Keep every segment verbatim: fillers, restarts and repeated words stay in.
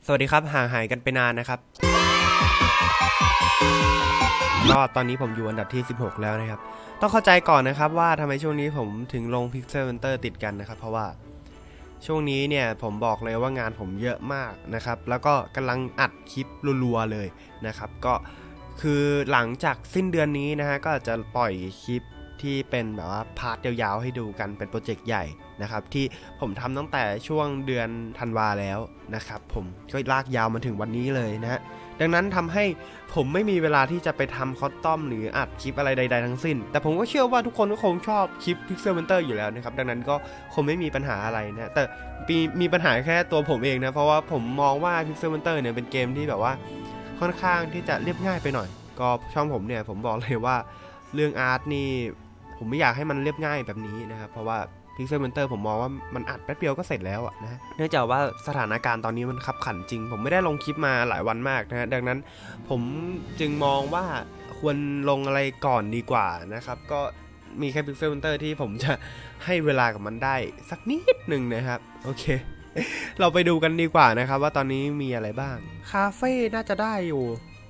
สวัสดีครับห่างหายกันไปนานนะครับก็ตอนนี้ผมอยู่อันดับที่สิบหกแล้วนะครับต้องเข้าใจก่อนนะครับว่าทำไมช่วงนี้ผมถึงลง Pixel Hunter ติดกันนะครับเพราะว่าช่วงนี้เนี่ยผมบอกเลยว่างานผมเยอะมากนะครับแล้วก็กำลังอัดคลิปรัวๆเลยนะครับก็คือหลังจากสิ้นเดือนนี้นะฮะก็จะปล่อยคลิปที่เป็นแบบว่าพาร์ทยาวๆให้ดูกันเป็นโปรเจกต์ใหญ่นะครับที่ผมทำตั้งแต่ช่วงเดือนธันวาแล้วนะครับผมก็ลากยาวมาถึงวันนี้เลยนะฮะดังนั้นทำให้ผมไม่มีเวลาที่จะไปทำคอสตอมหรืออัดคลิปอะไรใดๆทั้งสิ้นแต่ผมก็เชื่อว่าทุกคนก็คงชอบคลิป Pixel Hunter อยู่แล้วนะครับดังนั้นก็คงไม่มีปัญหาอะไรนะแต่มีมีปัญหาแค่ตัวผมเองนะเพราะว่าผมมองว่า Pixel Hunter เนี่ยเป็นเกมที่แบบว่าค่อนข้างที่จะเรียบง่ายไปหน่อยก็ช่องผมเนี่ยผมบอกเลยว่าเรื่องอาร์ตนี่ผมไม่อยากให้มันเรียบง่ายแบบนี้นะครับเพราะว่า Pixel Hunter ผมมองว่ามันอัดแป๊บเดียวก็เสร็จแล้วอะนะเนื่องจากว่าสถานการณ์ตอนนี้มันคับขันจริงผมไม่ได้ลงคลิปมาหลายวันมากนะดังนั้นผมจึงมองว่าควรลงอะไรก่อนดีกว่านะครับก็มีแค่ Pixel Hunter ที่ผมจะให้เวลากับมันได้สักนิดหนึ่งนะครับโอเค เราไปดูกันดีกว่านะครับว่าตอนนี้มีอะไรบ้างคาเฟ่น่าจะได้อยู่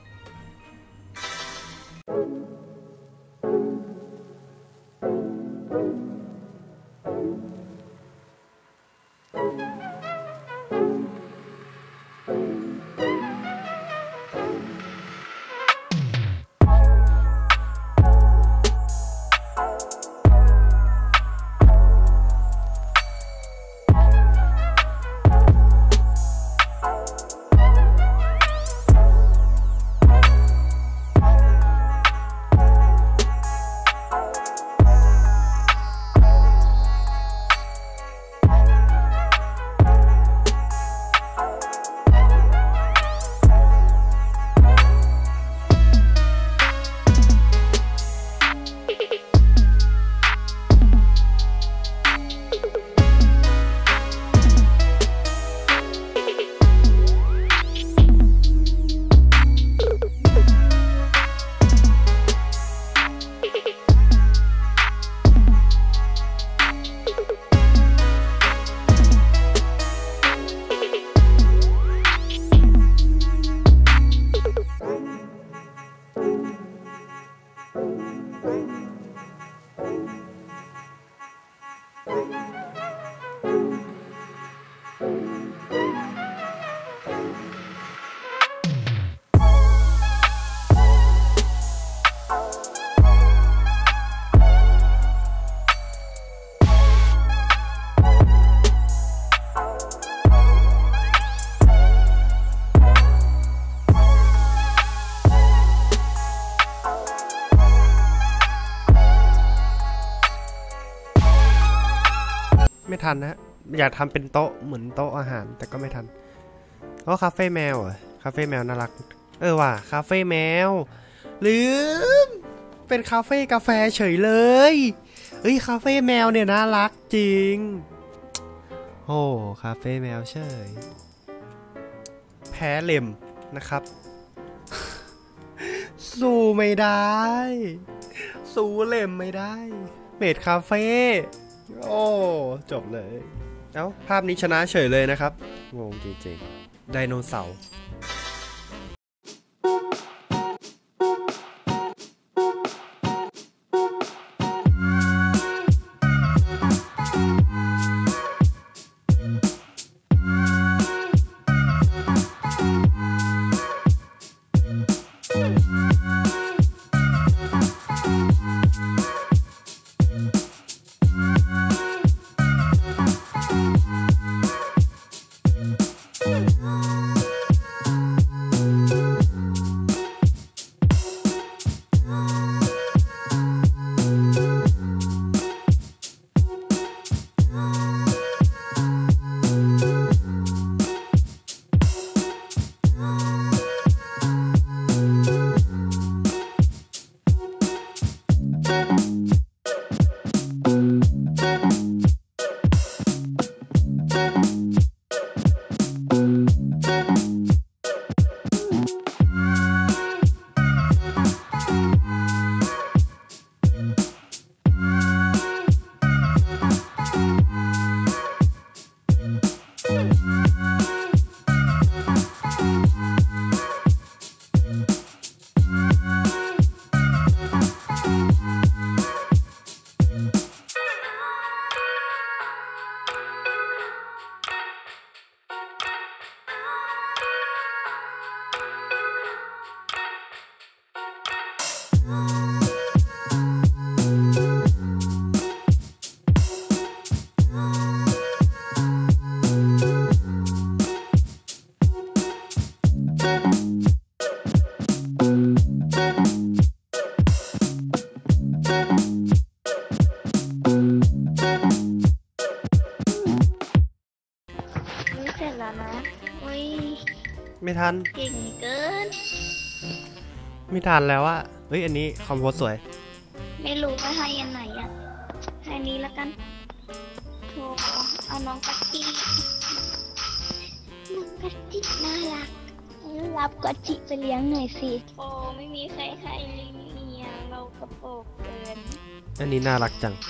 ไม่ทันนะอยากทำเป็นโต๊ะเหมือนโต๊ะอาหารแต่ก็ไม่ทันเพราะคาเฟ่แมวอ่ะคาเฟ่แมวน่ารักเออว่ะคาเฟ่แมวลืมเป็นคาเฟ่กาแฟเฉยเลยเฮ้ยคาเฟ่แมวเนี่ยน่ารักจริงโอ้คาเฟ่แมวเฉยแพ้เล็มนะครับสู้ไม่ได้สู้เล็มไม่ได้เมดคาเฟ่โอ้จบเลยเอ้าภาพนี้ชนะเฉยเลยนะครับงงจริงๆไดโนเสาร์ไม่ทันเก่งเกินไม่ทันแล้วอะเฮ้ยอันนี้คอมโพสสวยไม่รู้ว่าให้อันไหนอะให้นี้แล้วกันโทรเอาน้องกัตตี้น้องกัตตี้น่ารักรับกัตตี้ไปเลี้ยงหน่อยสิโอ้ไม่มีใครให้เนี่ยเรากระโปงเกินอันนี้น่ารักจัง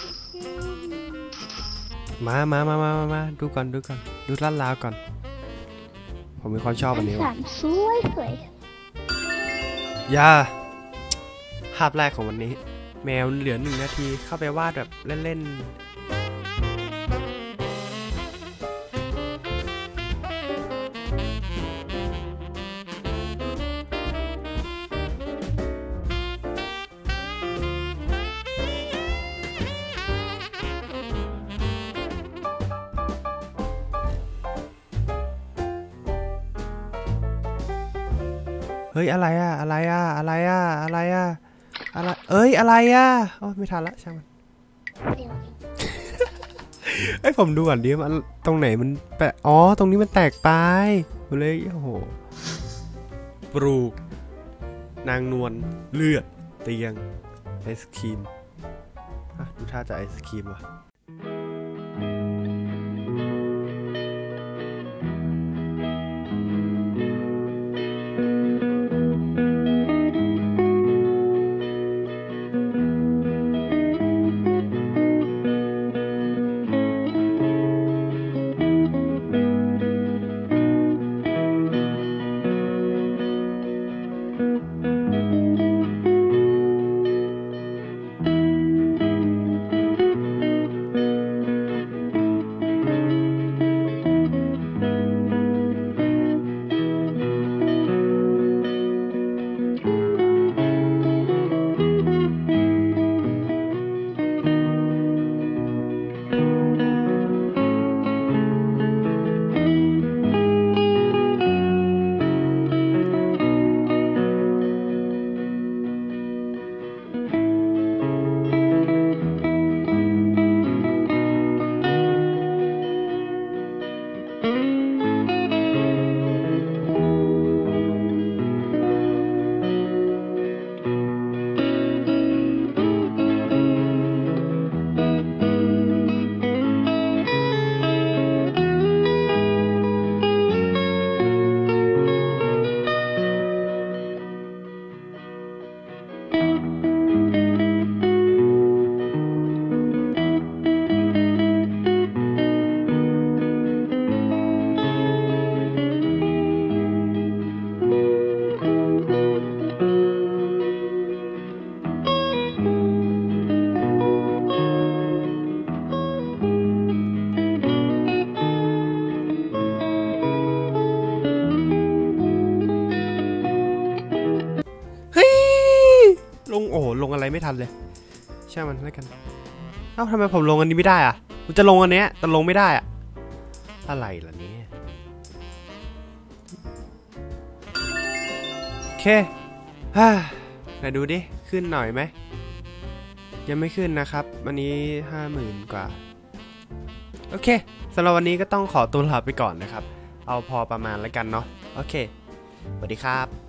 มามามามามาดูก่อนดูก่อนดูลาดลาวก่อนผมมีความชอบอันนี้ว่ะสวยสวยยาภาพแรกของวันนี้แมวเหลือหนึ่งนาทีเข้าไปวาดแบบเล่นเฮ้ยอะไรอะอะไรอะอะไรอะอะไรอะอะไรเอ้ยอะไรอะโอ้ไม่ทันละช่างมันไอ้ผมดูก่อนดิมันตรงไหนมันแปะอ๋อตรงนี้มันแตกไปเลยโอ้โหปลูกนางนวลเลือดเตียงไอศครีมดูท่าจะไอศครีมว่ะลงโอ้ลงอะไรไม่ทันเลยใช่มันแล้วกันเอ้าทำไมผมลงอันนี้ไม่ได้อ่ะผมจะลงอันเนี้ยแต่ลงไม่ได้อ่ะอะไรล่ะเนี่ยโอเคฮ่าไหนดูดิขึ้นหน่อยไหมยังไม่ขึ้นนะครับวันนี้ห้าหมื่นกว่าโอเคสำหรับวันนี้ก็ต้องขอตัวลาไปก่อนนะครับเอาพอประมาณแล้วกันเนาะโอเคสวัสดีครับ